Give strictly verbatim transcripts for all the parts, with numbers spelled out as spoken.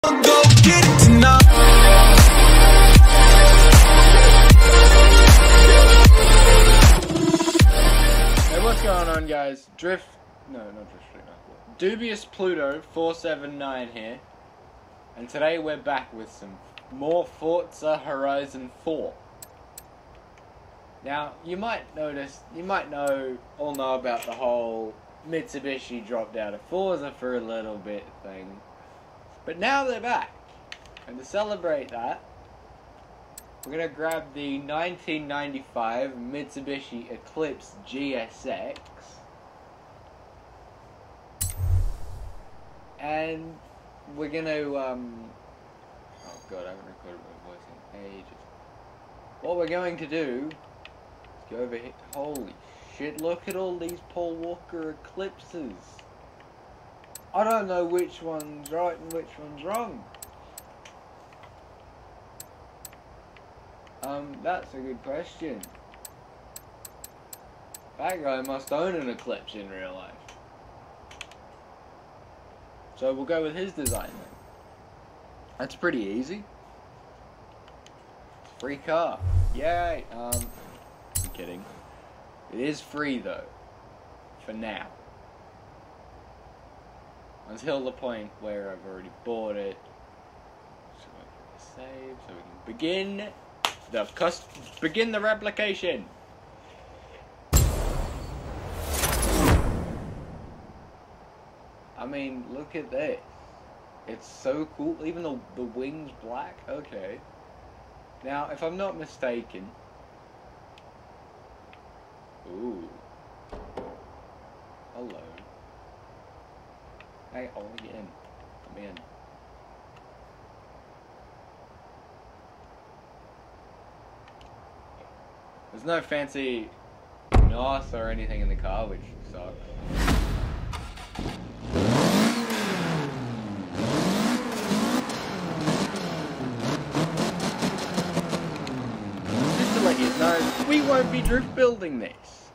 Go get it tonight. Hey, what's going on, guys? Drift, no, not Drift, no. Dubious Pluto four seven nine here, and today we're back with some more Forza Horizon four. Now, you might notice, you might know, all know about the whole Mitsubishi dropped out of Forza for a little bit thing. But now they're back, and to celebrate that, we're going to grab the nineteen ninety-five Mitsubishi Eclipse G S X, and we're going to, um, oh god, I haven't recorded my voice in ages. What we're going to do is go over here. Holy shit, look at all these Paul Walker Eclipses. I don't know which one's right and which one's wrong. Um, that's a good question. That guy must own an Eclipse in real life. So we'll go with his design then. That's pretty easy. Free car. Yay! Um, I'm kidding. It is free though. For now. Until the point where I've already bought it. So I can save, so we can begin the cust begin the replication. I mean, look at this. It's so cool. Even the the wings black. Okay. Now, if I'm not mistaken. Ooh. Hello. Hey, I want to get in. Come in. There's no fancy N O S or anything in the car, which sucks. Just to let you know, we won't be drift building this.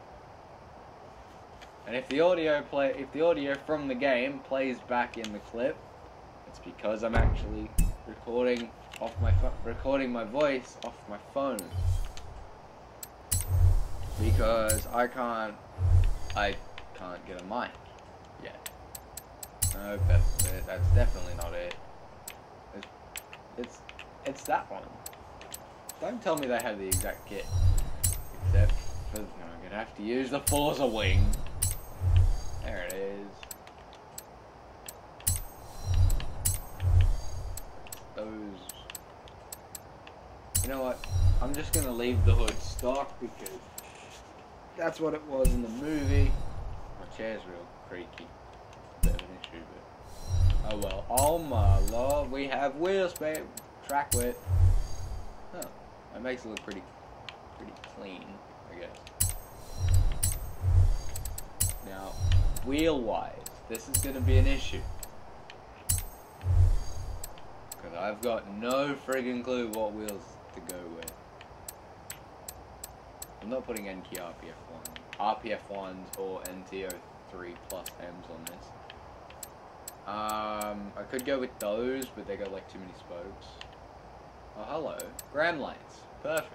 And if the audio play, if the audio from the game plays back in the clip, it's because I'm actually recording off my recording my voice off my phone. Because I can't, I can't get a mic yet. No, that's it. That's definitely not it. It's, it's, it's that one. Don't tell me they have the exact kit, except for, no, I'm gonna have to use the Forza wing. There it is. Those. You know what? I'm just gonna leave the hood stock because that's what it was in the movie. My chair's real creaky. Bit of an issue, but oh well. Oh my lord, we have wheel space, track width. Oh, that makes it look pretty, pretty clean, I guess. Now, wheel-wise, this is going to be an issue. Because I've got no friggin' clue what wheels to go with. I'm not putting N K R P F one, R P F ones or N T O three plus M's on this. Um, I could go with those, but they got like too many spokes. Oh, hello. Gram lights. Perfect.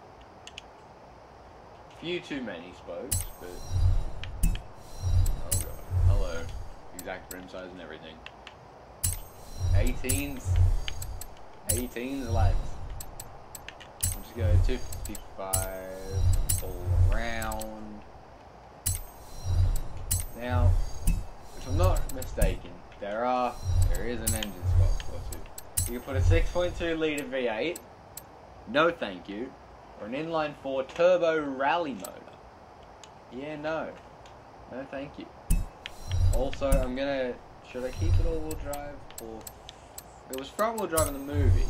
Few too many spokes, but oh god. Hello. Exact rim size and everything. eighteens. eighteens lights. I'm just going two fifty-five all around. Now, if I'm not mistaken, there are there is an engine swap for two. You can put a six point two litre V eight. No thank you. Or an inline four turbo rally motor. Yeah, no. No thank you. Also, I'm gonna... Should I keep it all-wheel drive? Or... It was front-wheel drive in the movie.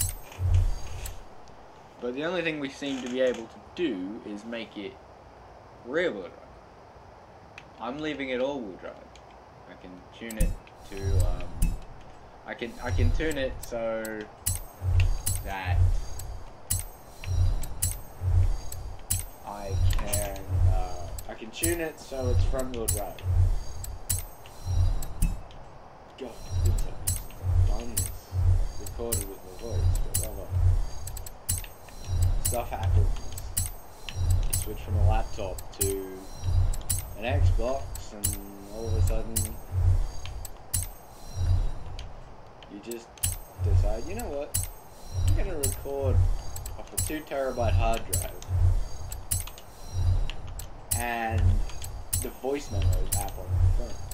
But the only thing we seem to be able to do is make it rear-wheel drive. I'm leaving it all-wheel drive. I can tune it to... Um, I can I can tune it so that I can uh, I can tune it so it's front wheel drive. God, since I've done this. stuff happens. You switch from a laptop to an Xbox, and all of a sudden, you just decide, you know what, I'm gonna record off a two terabyte hard drive, and the voice memos app on my phone.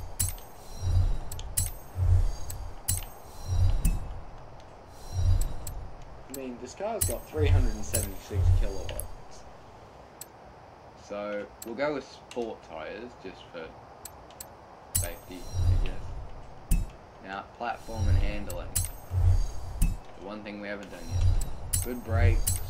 I mean, this car's got three hundred seventy-six kilowatts. So, we'll go with sport tyres, just for safety, I guess. Now, platform and handling. The one thing we haven't done yet. Good brakes.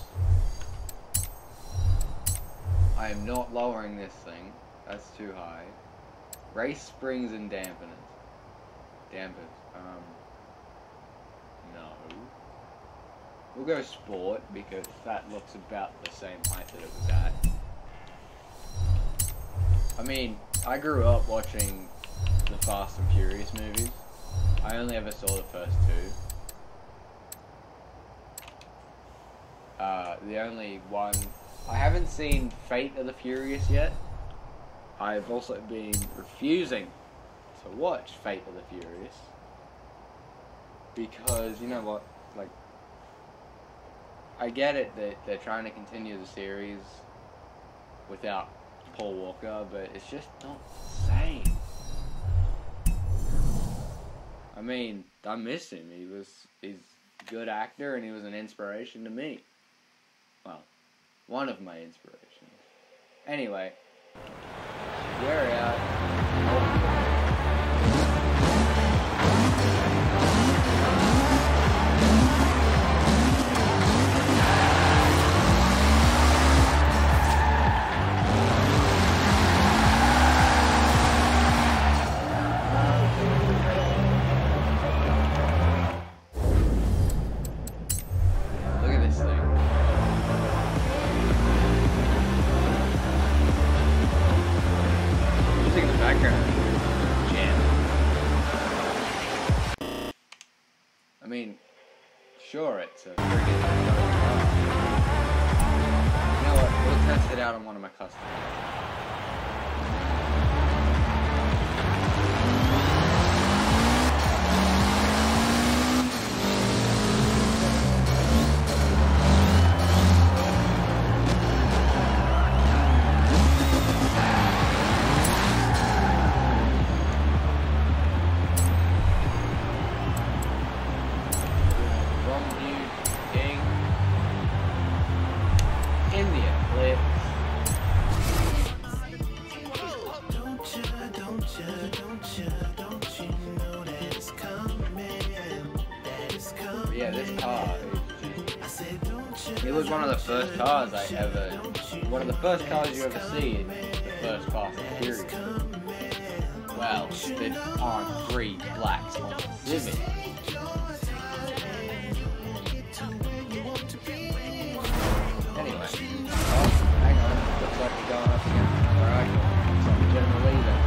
I am not lowering this thing. That's too high. Race springs and dampeners. Dampers. Um, no. We'll go sport, because that looks about the same height that it was at. I mean, I grew up watching the Fast and Furious movies. I only ever saw the first two. Uh, the only one... I haven't seen Fate of the Furious yet. I've also been refusing to watch Fate of the Furious. Because, you know what, like... I get it that they're trying to continue the series without Paul Walker, but it's just not the same. I mean, I miss him. He was he's a good actor, and he was an inspiration to me. Well, one of my inspirations. Anyway, we're out. I mean, sure, it's a friggin' you know what, we'll test it out on one of my customers. Yeah, this car, it was one of the first cars I ever, one of the first cars you ever see in the first Fast and Furious. Well, there aren't three blacks on the Civic. Anyway, oh, hang on, looks like we're going up against another argument. So I'm generally leaving.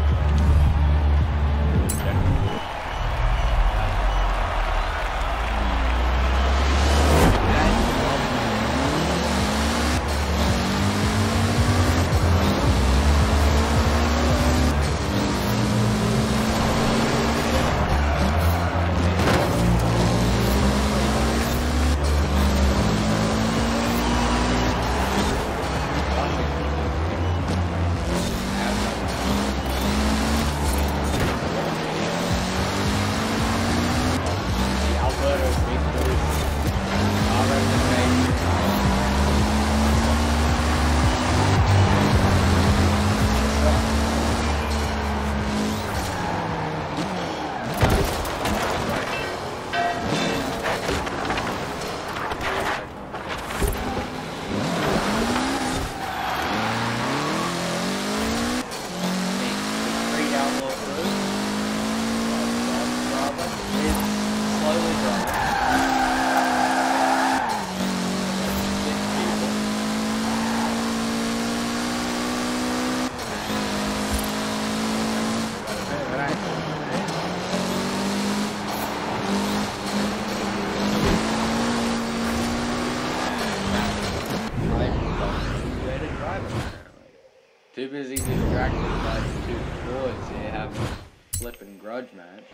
Too busy distracted by the two Fords here having a flippin' grudge match.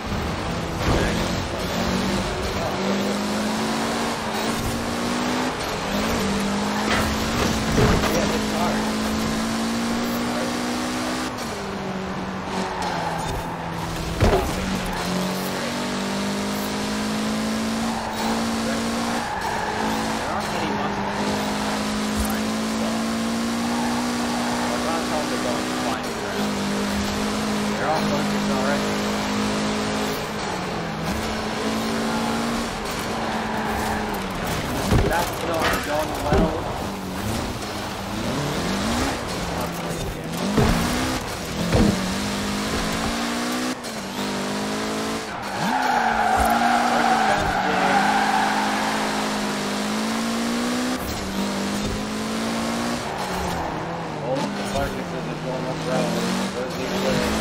Yeah, the car. That's not done well. All of the focuses are going off road. Where's the Eclipse?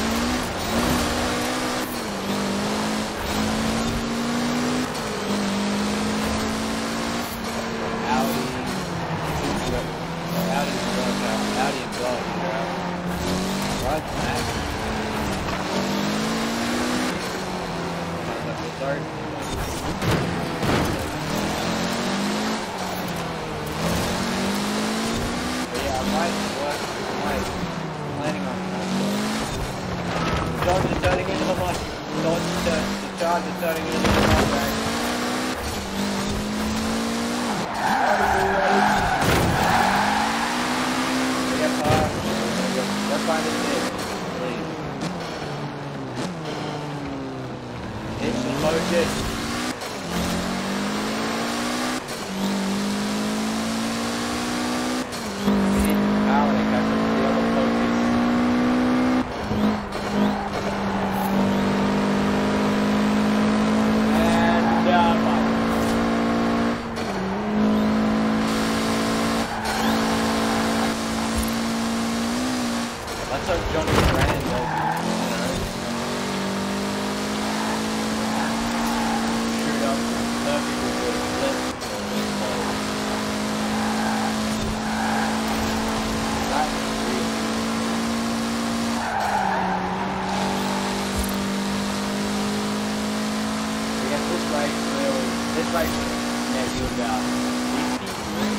Dodge is turning into the mud. Dodge is turning. The charge is turning into the mud, guys. Get past. Go find the kid, please. It's loaded. We need power to catch up to the other focus. Let's hope Johnny Brand does, you know, shoot up perfectly with a flip or this close. That's real. I guess this race really, this race makes you about fifty-three.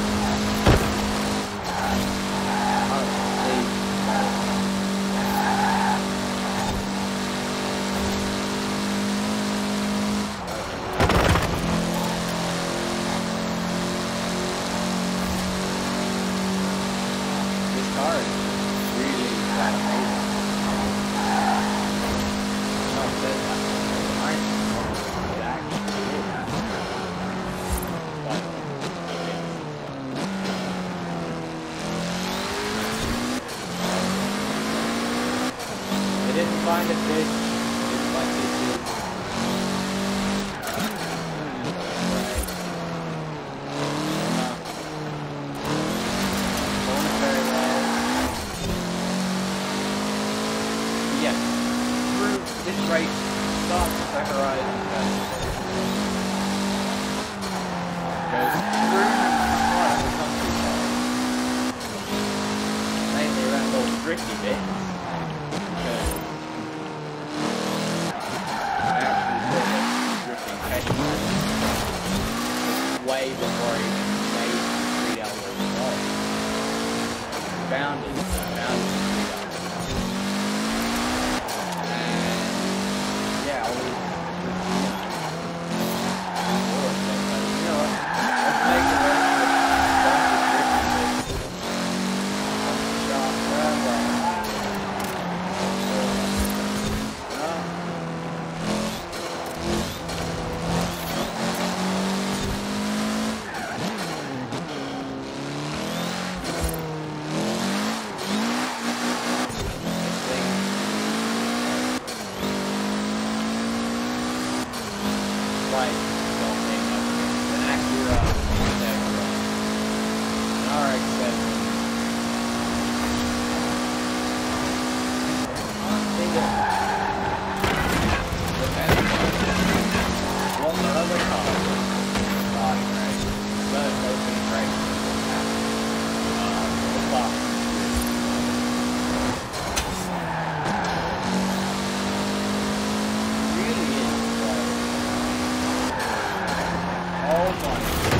Find a fish, it's like this is. Right. Going very well. Yes, through this race starts the horizon festival. Goes through the heart of the countryside. Mainly around those tricky bits. Way before I even made StreetOutlaws at all. Found it, found it and yeah, I was, you know what, let's make the rest of it a bunch of different shop forever. Like, don't make up an Acura, an Acura, an R X seven. I'm thinking, look at it. One other car, starting race, first opening race, uh, the box.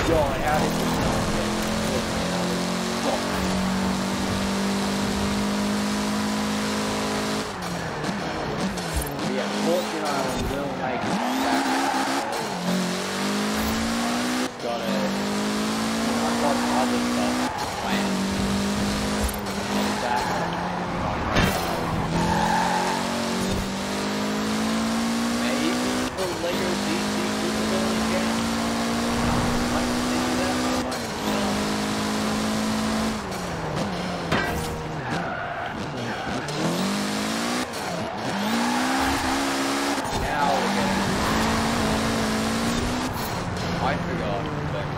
god, how did we not get fuck. Yeah, Fortune Island will make it back. Just gotta, you know, I've got other stuff planned. And that, maybe the Lego D C Supervillain game. Might see that, or might not. Now we're getting. I forgot. But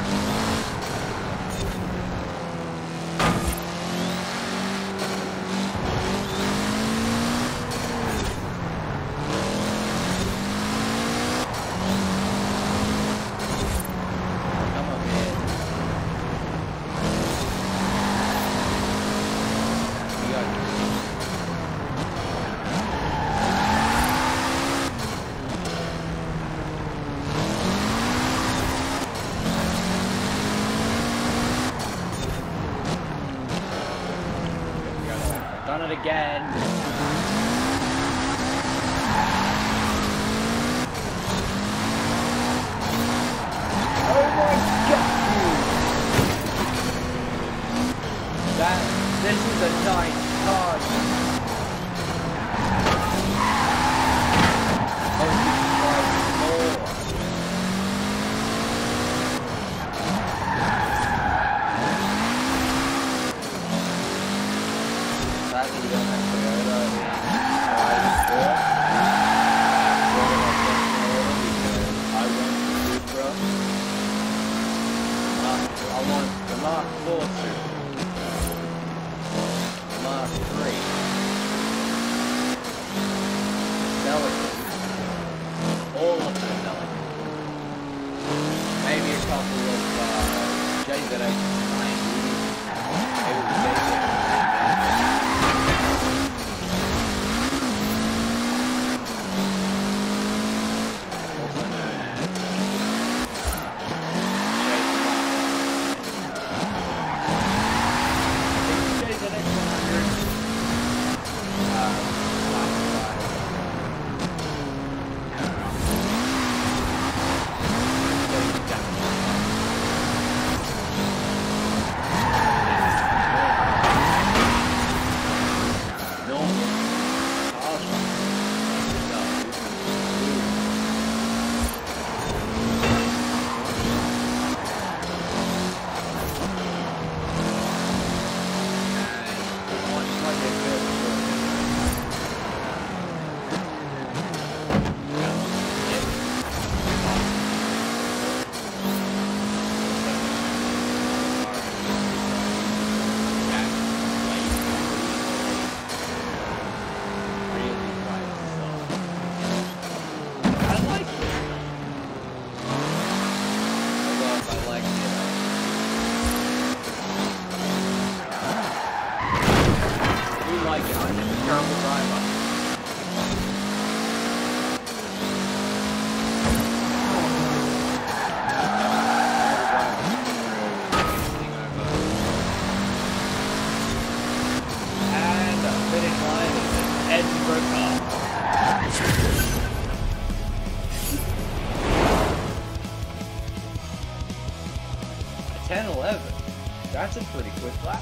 done it again. Oh my god! That this is a nice car. Oh, more. Sadly, we don't have Toyota in five four. We're going to get Toyota because I want the Supra. Mark, I want the Mark four Supra. The Mark three. Pelican. All of the Pelican. Maybe a couple of uh, J Z X nineties. Maybe the J Z X. ten eleven. That's a pretty quick lap.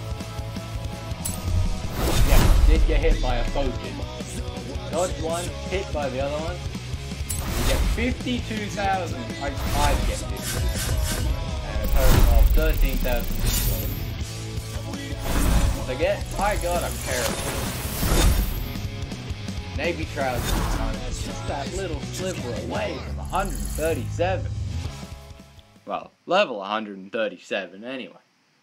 Yeah, did get hit by a Focus. Dodge one, hit by the other one. You get fifty-two thousand. I, I get fifty. And a total of thirteen thousand. So get, I got a pair of Navy trousers on. It's just that little sliver away from one hundred thirty-seven. Well, level one hundred thirty-seven anyway.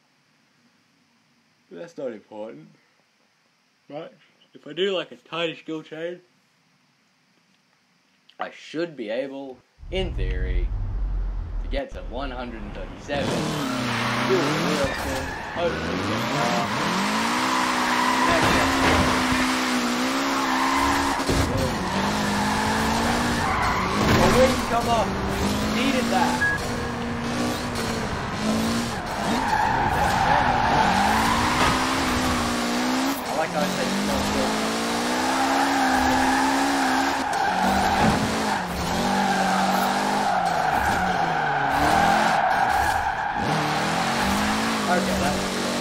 But that's not important. Right? If I do like a tighter skill chain, I should be able, in theory, to get to one hundred thirty-seven. Do a real spin, hopefully get off. Oh, wait, come on. Needed that. guys take small shortcuts. Okay, that's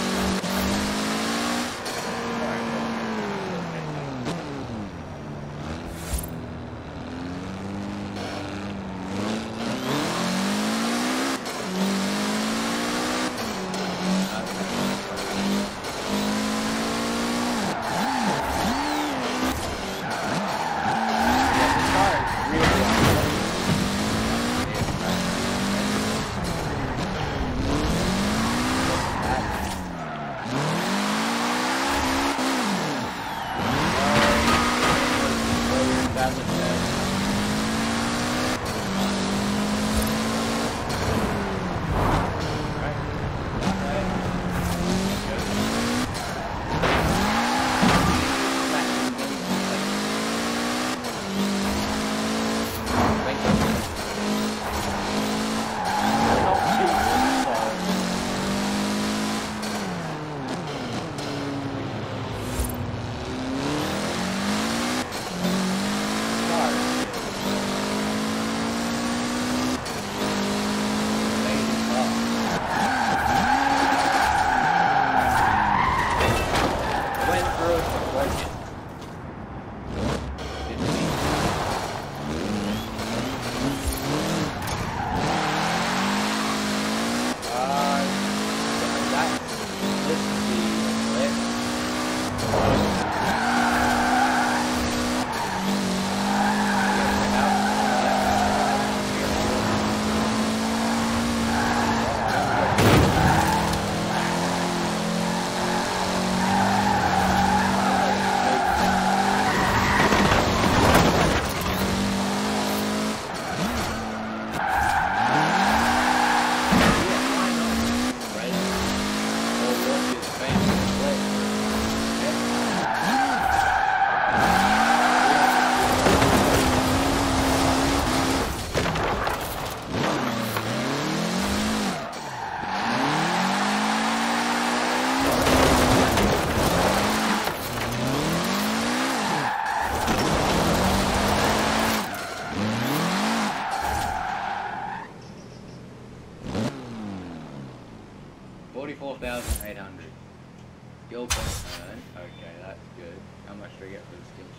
forty-four thousand eight hundred. Skill points earned. Okay, that's good. How much do we get for the skill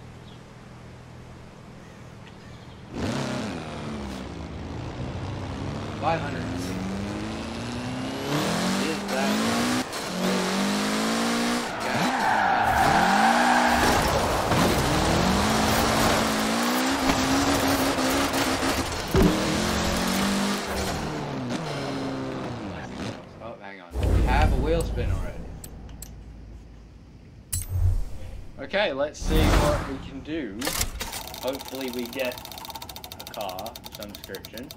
change? five hundred sixty. Is that wheel spin already. Okay, let's see what we can do. Hopefully we get a car of some description.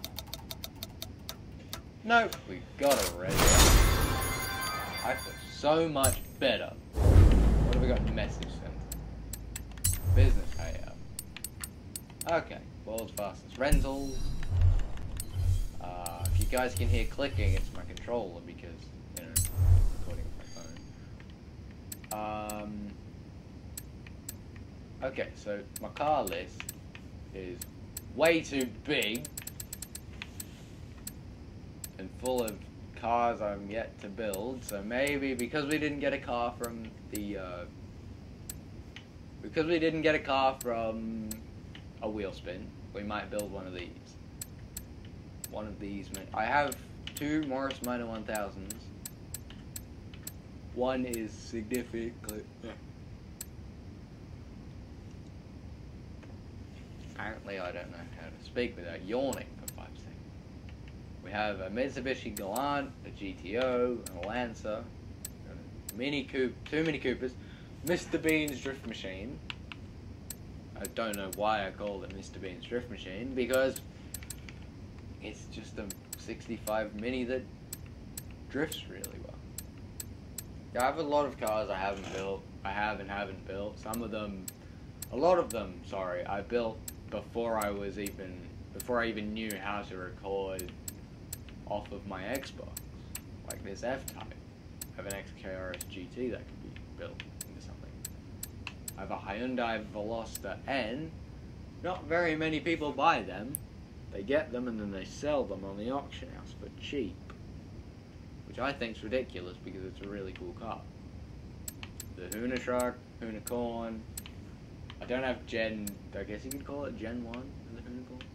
Nope, we got a radio. I feel so much better. What have we got? Message center. Business payout. Okay, world's fastest rentals. Uh, if you guys can hear clicking, it's my controller because Um, okay, so my car list is way too big and full of cars I'm yet to build, so maybe because we didn't get a car from the, uh, because we didn't get a car from a wheel spin, we might build one of these. One of these, I have two Morris Minor one thousands. One is significantly. Apparently, I don't know how to speak without yawning for five seconds. We have a Mitsubishi Galant, a G T O, a Lancer, a Mini Coupe, two Mini Coopers, Mister Bean's Drift Machine. I don't know why I called it Mister Bean's Drift Machine, because it's just a sixty-five Mini that drifts really well. I have a lot of cars I haven't built. I have and haven't built. Some of them, a lot of them, sorry, I built before I was even, before I even knew how to record off of my Xbox. Like this F-Type. I have an X K R S G T that could be built into something. I have a Hyundai Veloster N. Not very many people buy them. They get them and then they sell them on the auction house for cheap. Which I think is ridiculous because it's a really cool car. The Huna truck, Huna Corn. I don't have Gen, I guess you could call it Gen one in the Huna Corn.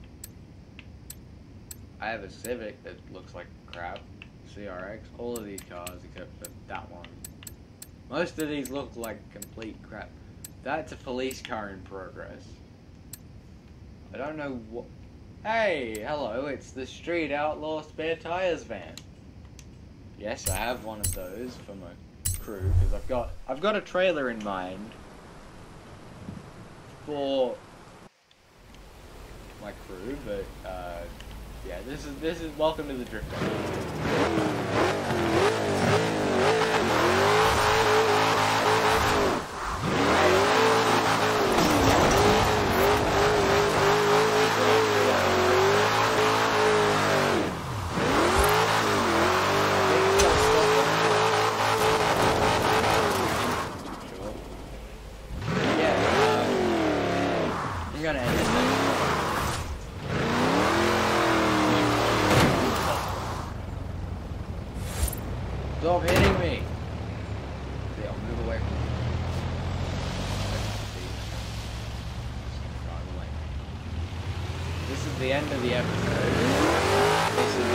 I have a Civic that looks like crap. C R X. All of these cars except for that one. Most of these look like complete crap. That's a police car in progress. I don't know what... Hey, hello, it's the Street Outlaw Spare Tires van. Yes, I have one of those for my crew, because I've got, I've got a trailer in mind for my crew, but, uh, yeah, this is, this is, welcome to the drift. I'm gonna end it. Stop hitting me! See, I'll move away from you. This is the end of the episode. This is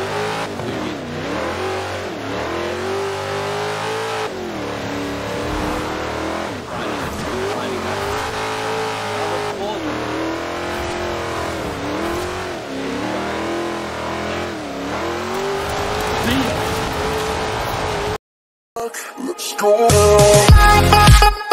finding, finding that. Let's go.